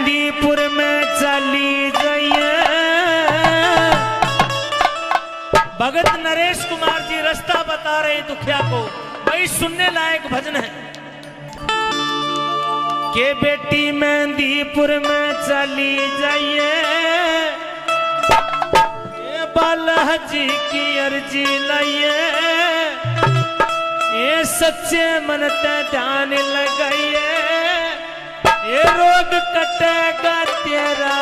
मेहंदीपुर में चली जाइए। भगत नरेश कुमार जी रास्ता बता रहे हैं दुखिया को, भाई सुनने लायक भजन है। के बेटी मेहंदीपुर में चली जाइए, बालाजी की अर्जी लाइए, ये सच्चे मन ते ध्यान लगाइए, ये रोग कटेगा तेरा।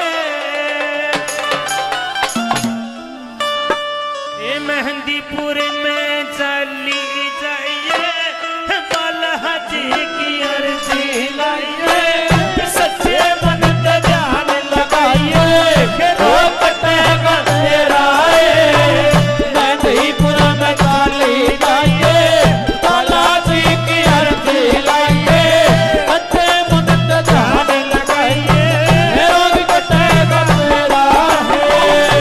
ये मेहंदीपुर में चली जाइए, बालाजी की अर्जी लाइए, सच्चे मन ते ध्यान लगाइए, रोग कटेगा तेरा। मेहंदीपुर में चली जाइए, बालाजी की अर्जी लाइए, सच्चे मन ते ध्यान लगाइए, रोग कटेगा तेरा है।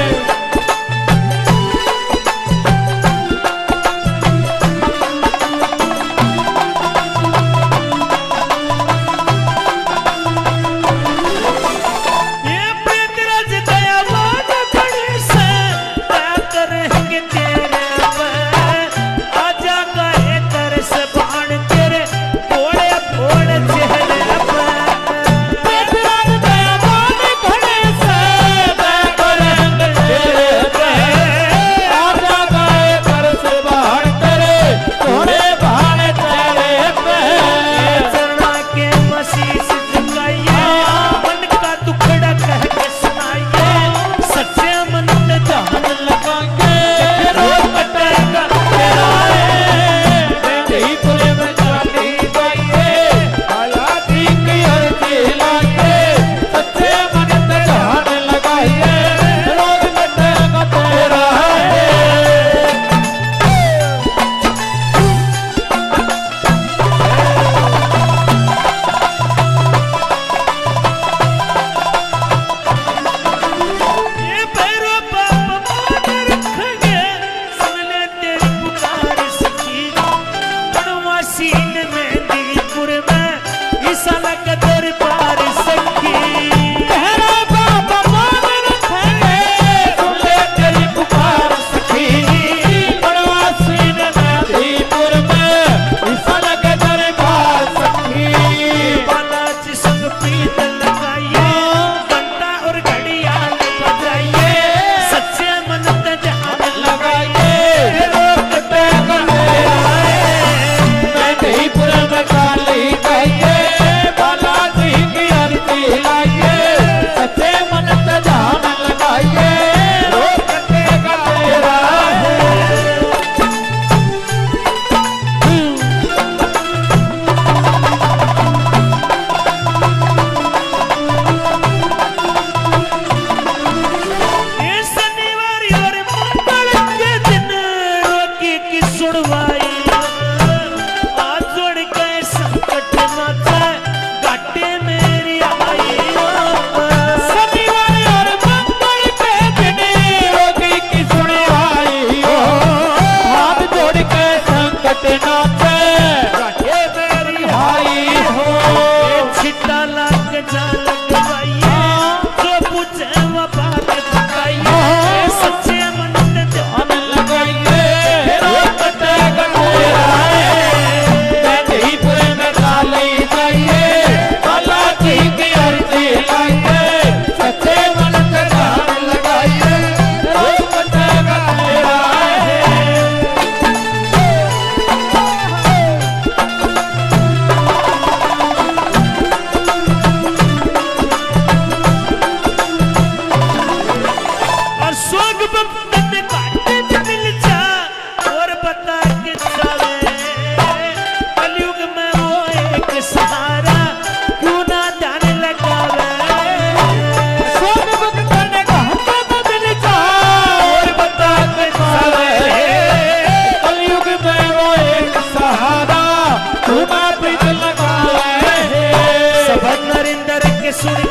सुन